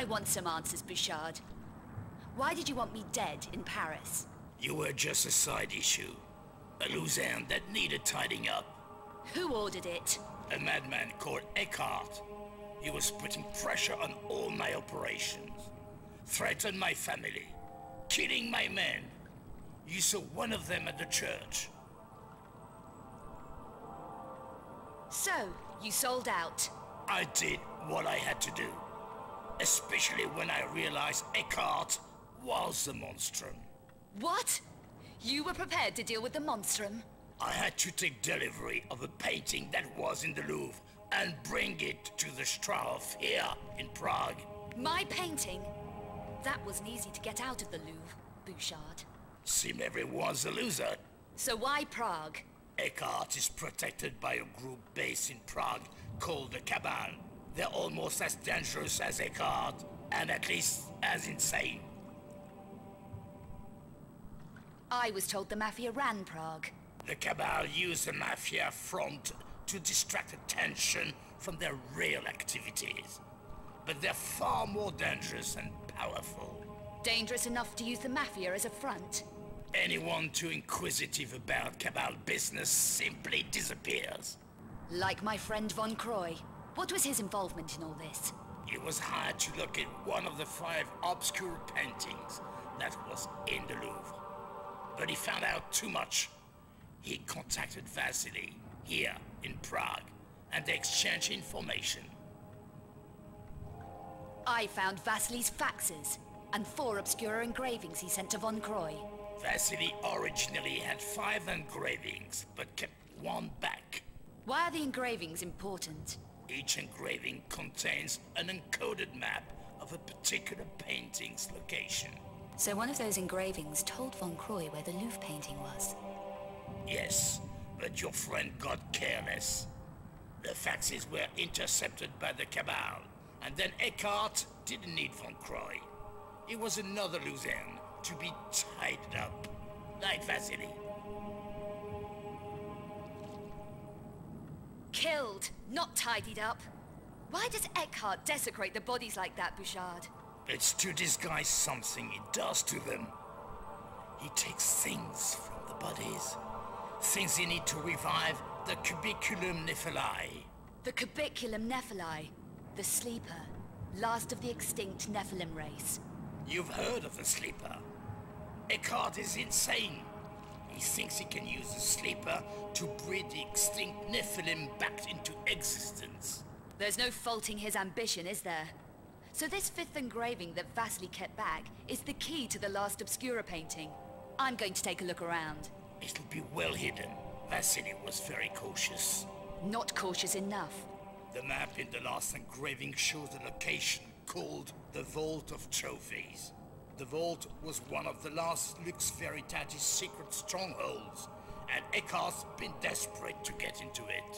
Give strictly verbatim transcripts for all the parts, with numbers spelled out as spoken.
I want some answers, Bouchard. Why did you want me dead in Paris? You were just a side issue. A loose end that needed tidying up. Who ordered it? A madman called Eckhart. He was putting pressure on all my operations. Threatened my family. Killing my men. You saw one of them at the church. So, you sold out? I did what I had to do. Especially when I realized Eckhart was the monstrum. What? You were prepared to deal with the monstrum? I had to take delivery of a painting that was in the Louvre and bring it to the Strauss here in Prague. My painting? That wasn't easy to get out of the Louvre, Bouchard. Seemed everyone's a loser. So why Prague? Eckhart is protected by a group based in Prague called the Cabal. They're almost as dangerous as Eckhart, and at least as insane. I was told the Mafia ran Prague. The Cabal use the Mafia front to distract attention from their real activities. But they're far more dangerous and powerful. Dangerous enough to use the Mafia as a front? Anyone too inquisitive about Cabal business simply disappears. Like my friend Von Croy. What was his involvement in all this? He was hired to look at one of the five obscure paintings that was in the Louvre. But he found out too much. He contacted Vasily here in Prague, and they exchanged information. I found Vasily's faxes and four obscure engravings he sent to Von Croy. Vasily originally had five engravings, but kept one back. Why are the engravings important? Each engraving contains an encoded map of a particular painting's location. So one of those engravings told Von Croy where the Louvre painting was? Yes, but your friend got careless. The faxes were intercepted by the Cabal, and then Eckhart didn't need Von Croy. He was another loose end to be tied up, like Vasily. Killed, not tidied up. Why does Eckhart desecrate the bodies like that, Bouchard? It's to disguise something he does to them. He takes things from the bodies. Things he need to revive the Cubiculum Nephili. The Cubiculum Nephili. The Sleeper. Last of the extinct Nephilim race. You've heard of the Sleeper. Eckhart is insane. He thinks he can use the Sleeper to breed the extinct Nephilim back into existence. There's no faulting his ambition, is there? So this fifth engraving that Vasily kept back is the key to the last Obscura painting. I'm going to take a look around. It'll be well hidden. Vasily was very cautious. Not cautious enough. The map in the last engraving shows a location called the Vault of Trophies. The vault was one of the last Lux Veritatis secret strongholds, and Eckhart's been desperate to get into it.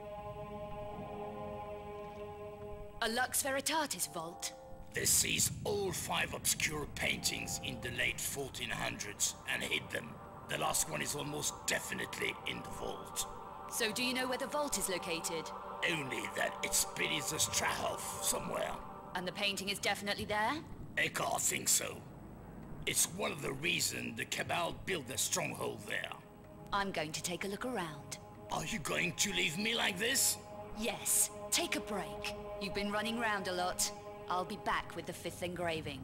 A Lux Veritatis vault? They seized all five obscure paintings in the late fourteen hundreds and hid them. The last one is almost definitely in the vault. So do you know where the vault is located? Only that it's beneath the Strahov somewhere. And the painting is definitely there? Eckhart thinks so. It's one of the reasons the Cabal built their stronghold there. I'm going to take a look around. Are you going to leave me like this? Yes. Take a break. You've been running around a lot. I'll be back with the fifth engraving.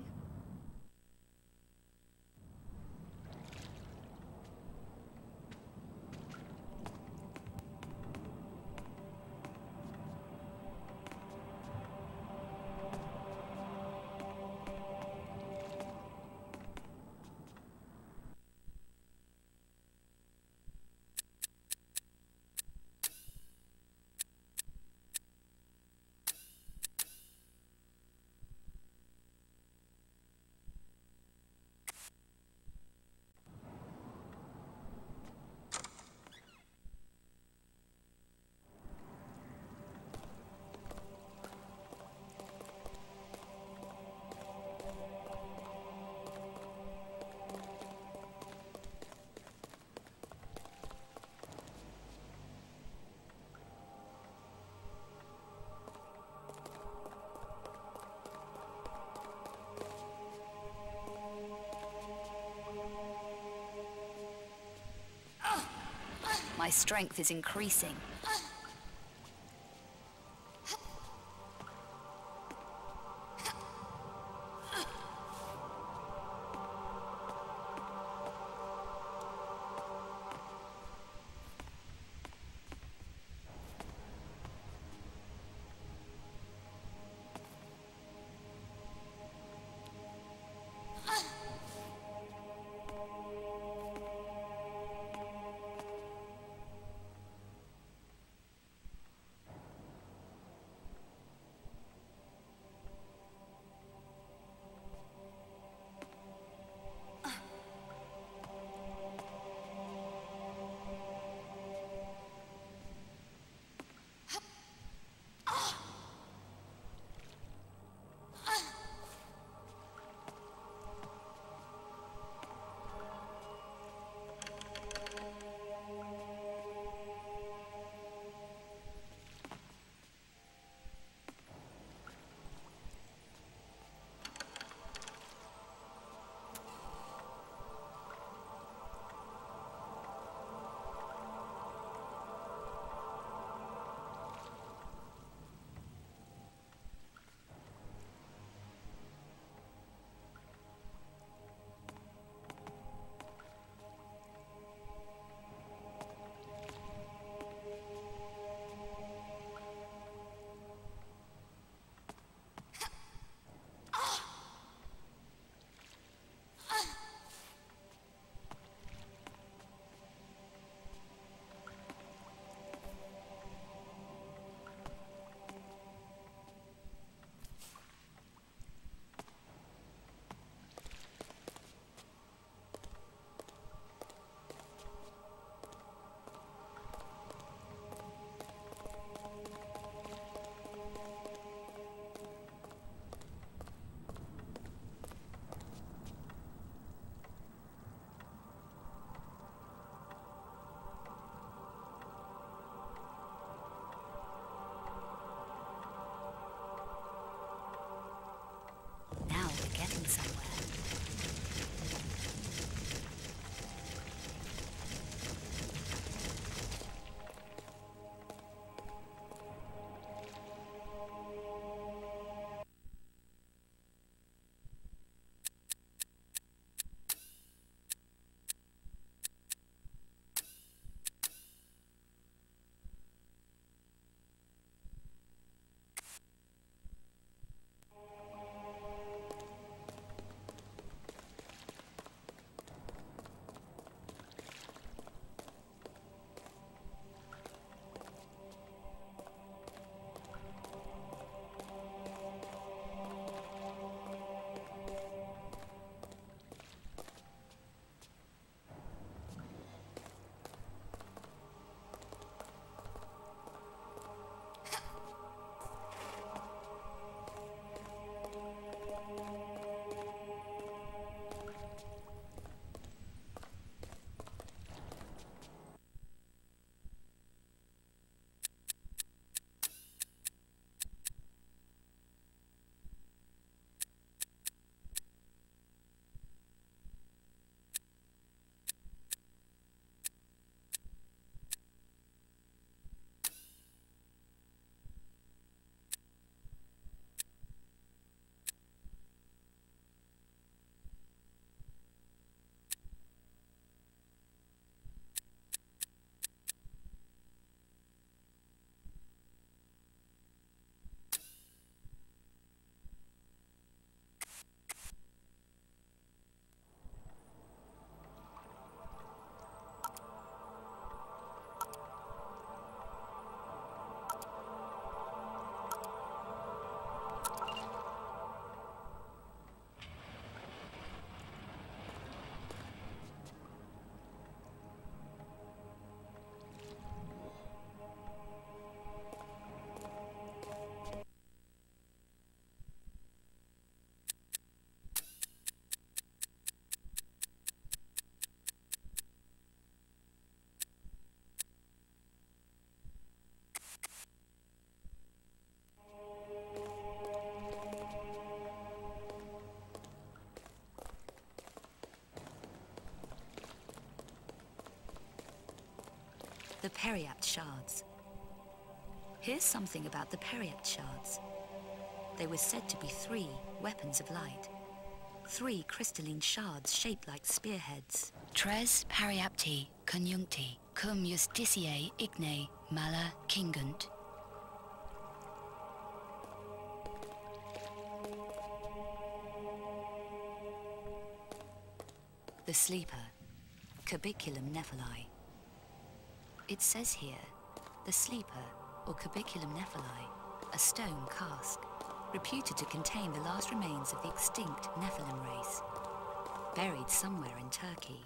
strength is increasing. The Periapt Shards. Here's something about the Periapt Shards. They were said to be three weapons of light. Three crystalline shards shaped like spearheads. Tres Periapti conjuncti cum justitiae igne mala cingunt. The Sleeper, Cubiculum Nephili. It says here, the Sleeper, or Cubiculum Nephili, a stone cask, reputed to contain the last remains of the extinct Nephilim race, buried somewhere in Turkey.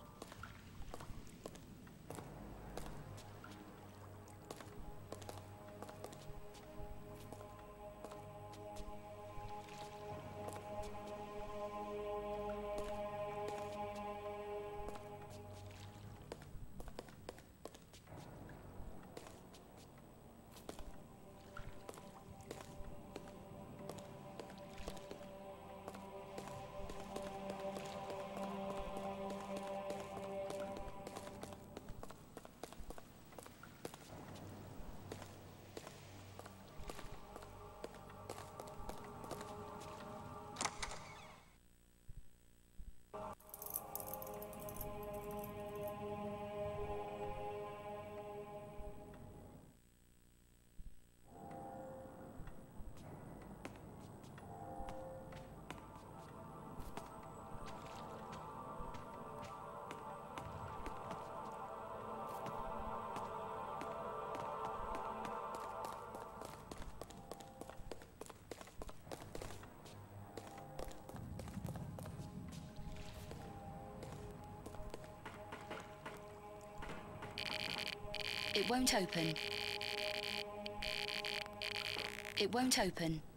It won't open. It won't open.